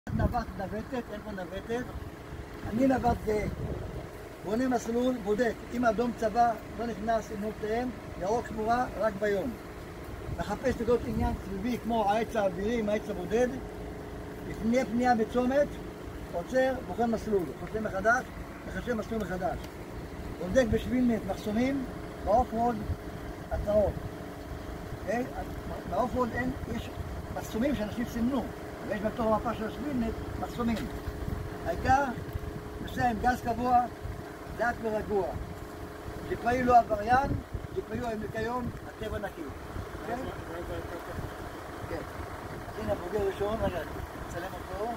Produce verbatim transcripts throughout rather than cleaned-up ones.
נווט נווטת, אין פה נווטת. אני נווט זה בונה מסלול, בודק. אם אדום צבא לא נכנס עם נובטיהם, ירוק שמורה רק ביום. מחפש נקודות עניין סביבי כמו העץ האווירי עם העץ הבודד. לפני פנייה בצומת, עוצר, בוחר מסלול. חושב מחדש, מחשב מסלול מחדש. בודק בשבילנט מחסומים, באופרוד התראות. באופרוד אין, יש מחסומים שאנשים סימנו. ויש בתוך המפה של השבילנט מחסומים. העיקר, נוסע עם גז קבוע, דק ורגוע. שפעיל לא עבריין, שפעיל עם ניקיון, הטבע נקי. כן? כן. הנה הבוגר ראשון, רגע, נצלם אותו.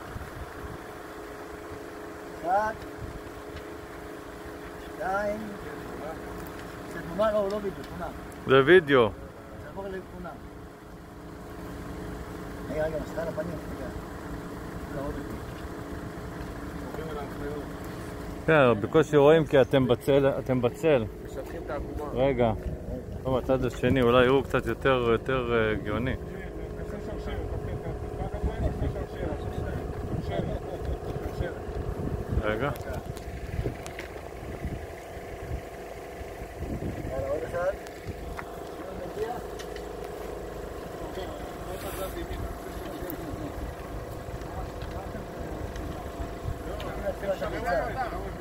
אחת, שתיים, זה תמונה, לא, לא וידאו, תמונה. זה וידאו. זה עבור לתמונה. רגע, רגע, מסתכל לפנים, רגע. להראות אותי. עוברים על ההנחיות. כן, בקושי רואים כי אתם בצל, אתם בצל. משטחים את העקומה. רגע. טוב, הצד השני, אולי יראו קצת יותר, יותר גאוני. רגע. יאללה, עוד אחד. לא,